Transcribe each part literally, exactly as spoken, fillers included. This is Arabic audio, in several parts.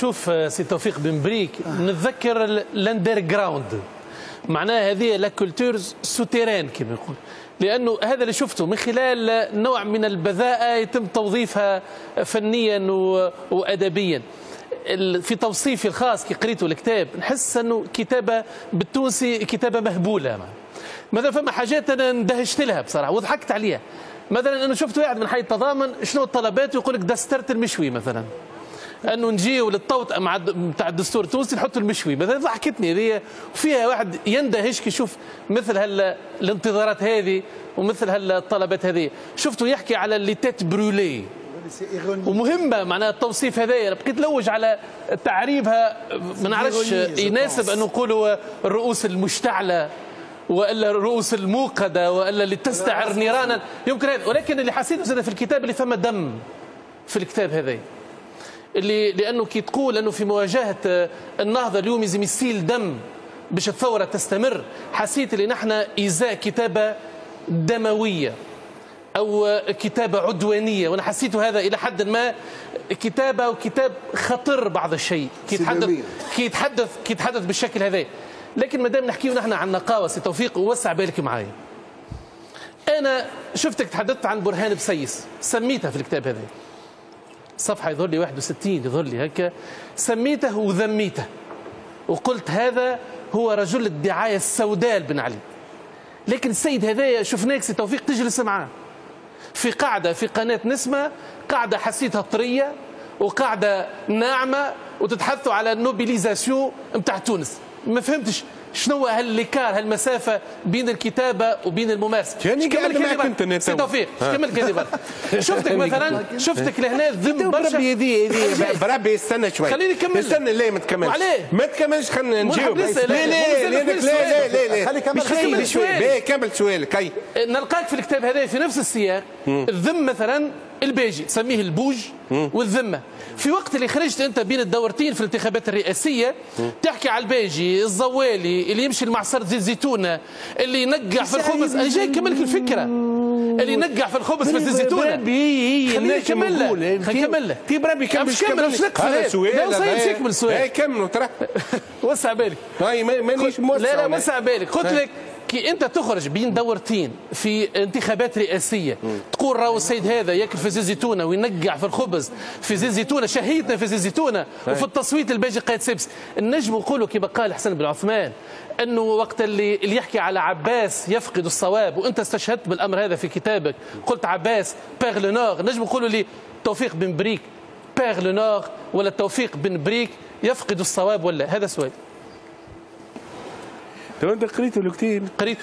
شوف سي توفيق بن بريك نتذكر الاندر جراوند، معناها هذه لا كولتورز سوتيران كما يقول، لانه هذا اللي شفته من خلال نوع من البذاءه يتم توظيفها فنيا وادبيا. في توصيفي الخاص كي قريته الكتاب نحس انه كتابه بالتونسي كتابه مهبوله. مثلا فما حاجات انا اندهشت لها بصراحه وضحكت عليها. مثلا انا شفت واحد من حي التضامن شنو الطلبات ويقول لك دسترت المشوي مثلا، انه نجيو للطوطئه مع بتاع الدستور التونسي نحطوا المشوي مثلا. ضحكتني هذه، وفيها واحد يندهش كي يشوف مثل هال الانتظارات هذه ومثل هالطلبات هذه. شفته يحكي على اللي تيت برولي ومهمه معناها التوصيف هذايا، بقيت لوج على تعريبها ما نعرفش يناسب ان نقولوا الرؤوس المشتعله والا الرؤوس الموقده والا اللي تستعر نيرانا، يمكن هذا. ولكن اللي حسيته زاد في الكتاب اللي فما دم في الكتاب هذا، اللي لانه كي تقول انه في مواجهه النهضه اليوم لازم يسيل دم باش الثوره تستمر، حسيت اللي نحن ازاء كتابه دمويه او كتابه عدوانيه، وانا حسيته هذا الى حد ما كتابه وكتاب خطر بعض الشيء كي يتحدث كي يتحدث كي يتحدث بالشكل هذا. لكن ما دام نحكيو نحن عن نقاوه سي توفيق ووسع بالك معايا، انا شفتك تحدثت عن برهان بسيس، سميتها في الكتاب هذا صفحه يظهر لي واحد وستين يظهر لي هكا، سميته وذميته وقلت هذا هو رجل الدعايه السوداء بن علي. لكن السيد هذايا شفناك سي توفيق تجلس معاه في قاعده في قناه نسمه، قاعده حسيتها طريه وقاعده ناعمه وتتحدثوا على النوبيليزاسيون نتاع تونس. ما فهمتش شنو هالليكار هالمسافه بين الكتابه وبين الممارسه. يعني كمل كلمه سي توفيق كمل كلمه. شفتك مثلا شفتك لهنا ذم برشا. بربي يدي يدي بربي استنى شوي خليني نكمل. استنى ليه ما تكملش؟ وعليه؟ ما تكملش خلينا نجاوب. ليه ليه ليه ليه ليه ليه خلي كمل شوي. كمل سؤالك. هي نلقاك في الكتاب هذا في نفس السياق. الذم مثلا الباجي تسميه البوج والذمه. في وقت اللي خرجت انت بين الدورتين في الانتخابات الرئاسيه تحكي على الباجي الزوالي اللي يمشي لمعصره زيت زيتونه اللي ينقع في الخبز. انا جاي نكمل لك الفكره. اللي ينقع في الخبز في زيت زيتونه. خليني نكمل لك خليني نكمل لك. كي بربي كمل كمل هذا سؤال. لا وصيت يكمل السؤال. اي كملوا ترى. وسع بالك. هاي مانيش موسع. لا لا وسع بالك. قلت لك كي انت تخرج بين دورتين في انتخابات رئاسيه تقول راهو السيد هذا ياكل في زيت زيتونه وينقع في الخبز في زيت زيتونه، شهيتنا في زيت زيتونه وفي التصويت الباجي قايد سبس. النجم نقولوا كما قال حسن بن عثمان انه وقت اللي اللي يحكي على عباس يفقد الصواب، وانت استشهدت بالامر هذا في كتابك، قلت عباس بيغ لو نور. النجم نقولوا لي توفيق بن بريك بيغ لو نور ولا توفيق بن بريك يفقد الصواب ولا؟ هذا سؤال. تو انت قريته الكتير؟ قريته.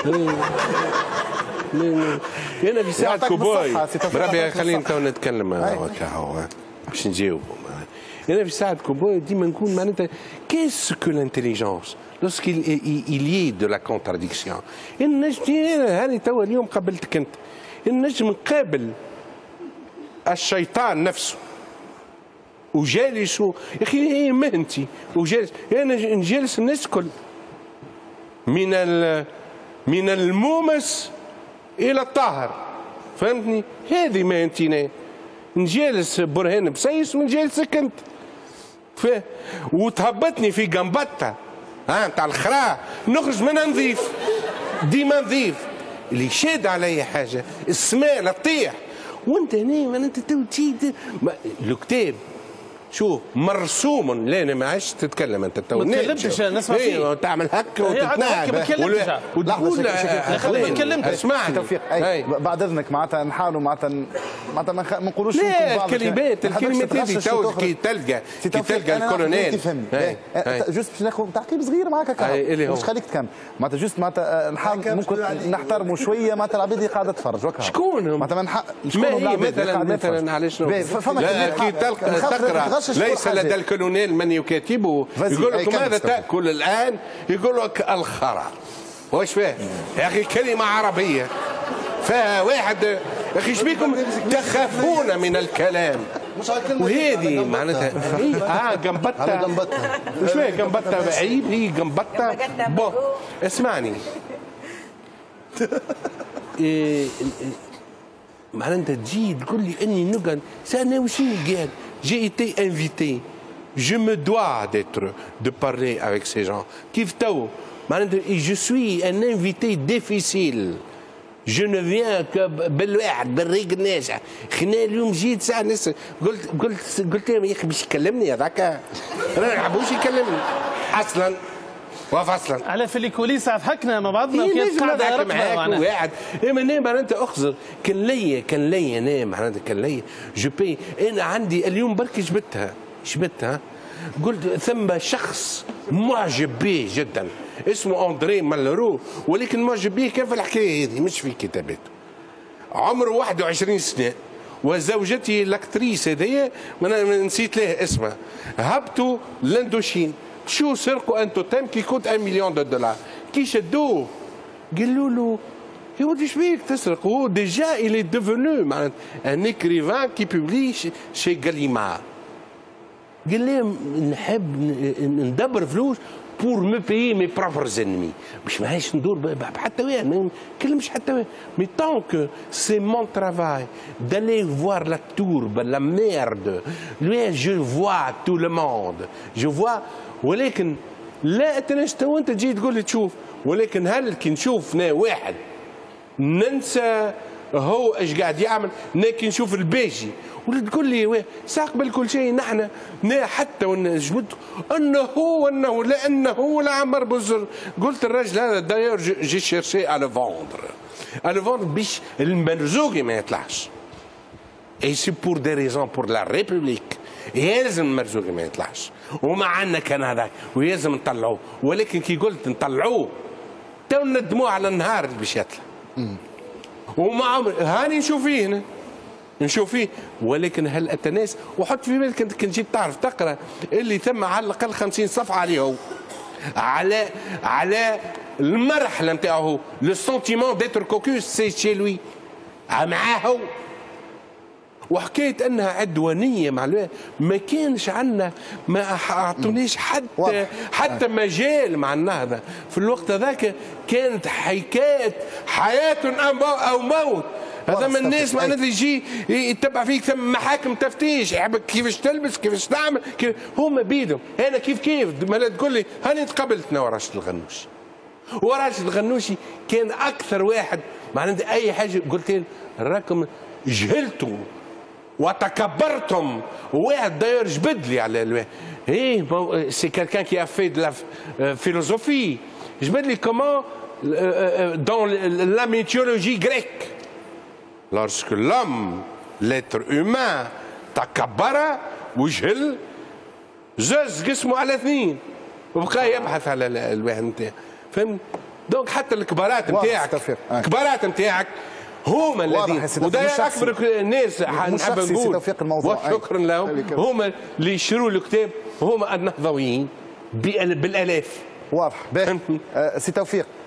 انا في ساعه كوبوي بربي خلينا تو نتكلم هكا هو باش نجاوب. انا في ساعه كوبوي ديما نكون معناتها كيس كو لانتيليجونس لوسكيل il y a de la contradiction. النجم هاني تو اليوم قابلتك انت، النجم نقابل الشيطان نفسه وجالس يا اخي هي مهنتي وجالس انا نجالس الناس الكل من من المومس الى الطاهر، فهمتني؟ هذه مهنتي. نجالس برهان بسيس ونجالسك انت ف... وتهبطني في جنبتها ها نتاع الخرا نخرج منها نظيف ديما نظيف. اللي شاد علي حاجه السماء لا تطيح وانت هنا انت تو الكتاب شوف مرسوم. لا انا ما عادش تتكلم انت تو ما تكلمتش نسمع فيه تعمل هكا وتتنعم وتقول خلينا نتكلم. اسمعني توفيق بعد اذنك معناتها نحاولوا معناتها معناتها ما نقولوش لا الكلمات الكلمات هذه تو كي تلقى كي تلقى الكولونيل تفهمني جوست باش ناخذ تعقيب صغير معك هكا مش خليك تكمل معناتها جوست معناتها نحاول ممكن نحترموا شويه معناتها العباد اللي قاعده تتفرج وكا شكون معناتها شكون مثلا مثلا علاش كي تقرا ليس لدى الكولونيل من يكاتبه يقول لك ماذا تأكل الآن؟ يقول لك الخرا. واش فيه؟ يا أخي كلمة عربية فواحد يا أخي شبيكم تخافون من الكلام وهذه معناتها اه جنبتها جنبتها واش فيه جنبتها عيب هي جنبتها بون اسمعني معناتها تجي تقول لي اني نقعد سأنا وشنو قال؟ J'ai été invité je me dois d'être, de parler avec ces gens. كيف تو معناتها je suis un invité difficile. Je ne viens que بالواحد بالريق الناس. خنا اليوم جيت ساعة ناس قلت قلت قلت لهم يا اخي باش يكلمني هذاك انا ما نحبوش يكلمني اصلا وفصلا. على في الكوليس ضحكنا مع بعضنا وكانت قاعده رطبه واحد اما انا معناتها اخزر كان ليا كان ليا انا معناتها كان ليا جو بي انا عندي اليوم بركي جبتها جبتها قلت ثم شخص معجب به جدا اسمه اندري مالرو ولكن معجب به كان في الحكايه هذه مش في كتاباته. عمره واحد وعشرين سنه وزوجتي الاكتريس هذيا نسيت لها اسمها هبطوا لاندوشين شو سرقوا ان توتيم كي كوت واحد مليون دو دولار كي شدوه قالوا له يا ولدي ايش بيك تسرق هو ديجا الي ديفونو معناتها ان اكريفان كي بوبلي شي غاليمار قال لهم نحب ندبر فلوس بور مو بايي مي بروبر زنمي باش معايش ندور بحتى واحد ما نكلمش حتى واحد مي طون سي مون ترافاي دالي فوار لا تور لا ميرد لوي جو فوا تو لو موند جو فوا ولكن لا اتناش تو انت تجي تقول لي تشوف ولكن هل كي نشوف واحد ننسى هو ايش قاعد يعمل كي نشوف الباجي ولا تقول لي ساق بالكل شيء نحن حتى ونجبد انه هو انه لانه هو لعمر بزر قلت الراجل هذا دايور جي شيرشي على فوندر على فوندر باش المرزوقي ما يطلعش اي سي بور دي ريزون بور لا ريبوبليك يلزم المرزوقي ما يطلعش وما عندنا كان هذاك ويلزم نطلعوه ولكن كي قلت نطلعوه تو ندموه على النهار اللي باش يطلع وما عمر هاني نشوف فيه هنا نشوف فيه ولكن هل التناس وحط في بالك انت كنت جيت تعرف تقرا اللي ثم على الاقل خمسين صفحه عليه هو على على المرحله نتاعو لو سونتيمون ديتر كوكوس سي شي لوي معاه وحكايه انها عدوانيه مع الوقت ما كانش عندنا ما اعطونيش حتى حتى مجال مع النهضه في الوقت هذاك كانت حكايه حياه او موت هذا من الناس معناتها يجي يتبع فيك ثم محاكم تفتيش يحبك كيفاش تلبس كيفاش تعمل كيف هما بيدهم انا كيف كيف ما تقول لي هاني تقابلت انا وراشد الغنوشي وراشد الغنوشي كان اكثر واحد معناتها اي حاجه قلت له راكم جهلتوا وتكبرتم واحد داير جبد لي على الواحد ايه سي كالكان كي افي دو لا فيلوزوفي جبد لي كومون دون لا ميثولوجي غريك lorsque l'homme l'être humain تكبر وجهل زز جسمه على اثنين وبقى يبحث على الواحد نتاعه فهمت دونك حتى الكبارات نتاعك الكبارات نتاعك هما الذين وده اكبر الناس نحب نقول وشكرا لهم هما اللي يشروا الكتاب هما النهضويين بالالاف واضح باهي سي توفيق